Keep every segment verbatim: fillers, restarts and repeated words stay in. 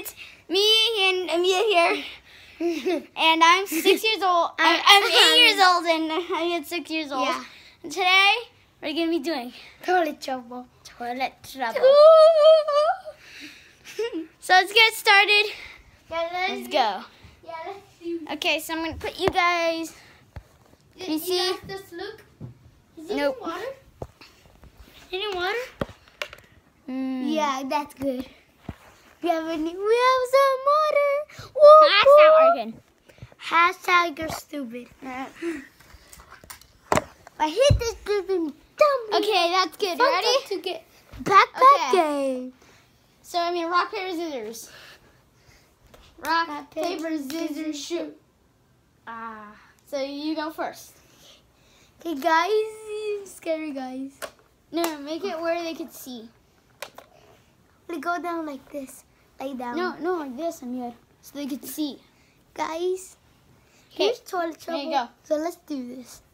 it's me and Amelia here. And I'm six years old. I'm, I'm eight years old and I get six years old. Yeah. And today, we're going to be doing Toilet trouble. toilet trouble. So let's get started. Yeah, Let's go. Yeah, let's do. Okay, so I'm going to put you guys. Did You see? guys just look? Is it Nope. in water? Any water? Mm. Yeah, that's good. We have any, we have some water. Whoa, Pass out, whoa. Argan. Hashtag you're stupid. I hit this stupid dumb. Okay, that's good. You ready? To get backpack Okay. game. So I'm going to rock, paper, scissors. Rock, Rock, paper, paper, scissors, shoot. Ah. So you go first. Okay, guys, scary guys. No, make it where they could see. We go down like this. Lay down. No, no, like this, I'm here. So they could see. Guys, Okay, here's toilet there trouble. you go. So let's do this.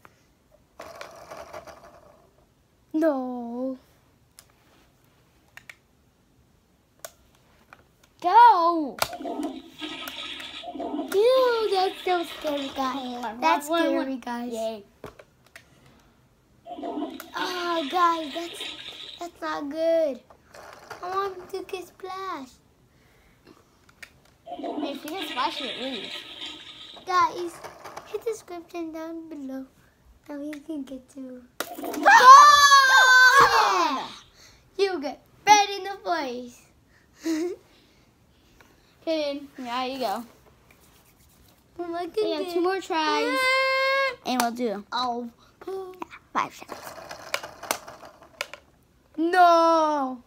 No. Go! Ew, that's so scary, guys. That's One, one, scary, one. guys. Yay. Oh, guys, that's that's not good. I want to get splashed. Hey, if you get splashed, it leaves. Guys, hit the description down below. Now you can get to. Oh! You get red in the face. Okay, yeah, you go. Oh my We goodness. have two more tries, and we'll do Oh. five seconds. No.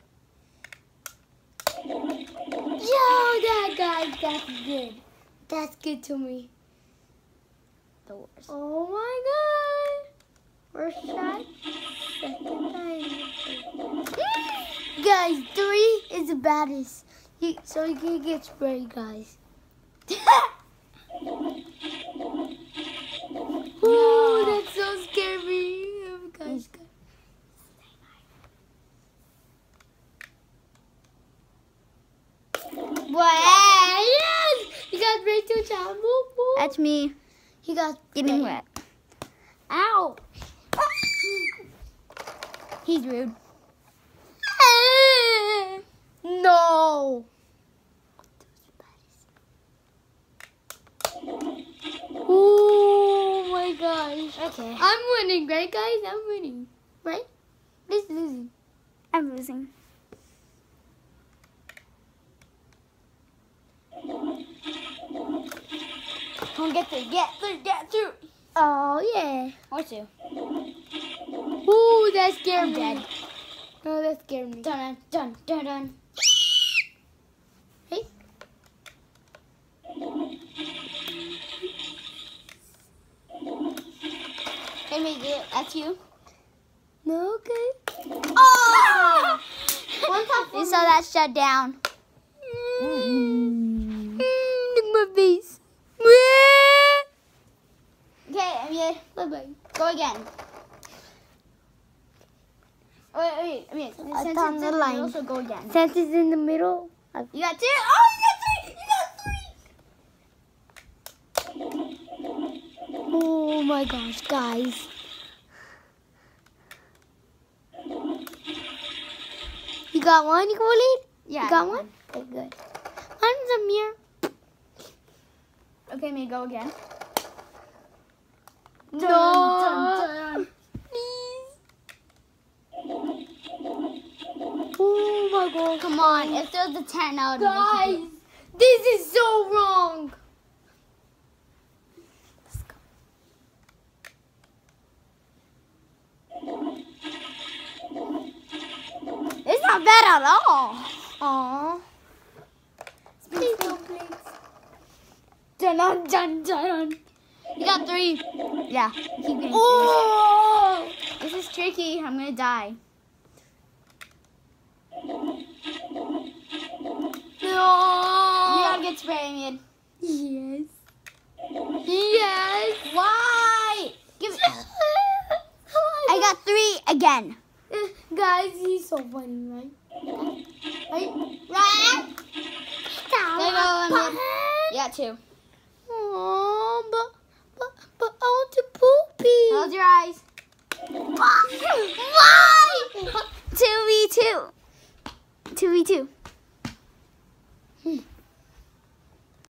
Yo, that guy, that's good. That's good to me. The worst. Oh my god. First shot, second time. Guys, three is the baddest. You, so you can get sprayed, guys. Ooh, that's so scary. Oh, guys, guys. What? Yes! You got ready to jump. Whoop, whoop. That's me He got getting sprayed. wet. Ow! He's rude. No. Oh my gosh. Okay. I'm winning, right guys? I'm winning. Right? Who's losing? I'm losing. Don't get through. Get through. Get through. Oh yeah. Or two. Ooh, that scared I'm me. dead. No, that scared me. Dun dun dun dun. Hey. Hey, Miguel, that's you. No, okay. Oh! One top You saw that shut down. Mm. Mm, look at my face. Okay, Amir, Bye bye. go again. Wait, wait, Amir. Since I it's found in the the line. middle, so go again. Since it's in the middle, I You got two? Oh, you got three! You got three! oh my gosh, guys. You got one, you lead? Yeah. You got one? Okay, good. Mine's a mirror. Okay, Amir, go again. No. Dun, dun. Please. Oh my god. Come on, if there's a ten, I would Guys, make it. this is so wrong. It's not bad at all. Aww. Please don't, please. Dun, dun, dun, dun. You got three. Yeah. Keep getting Oh! This is tricky. I'm gonna die. You No. gotta get spray, Amir. Yes. Yes. Why? Give it. I got three again. Guys, he's so funny, right? Right? Right? two. Oh, but, but, but I want to poopy. Close your eyes. Why? two v two. two v two. Hmm.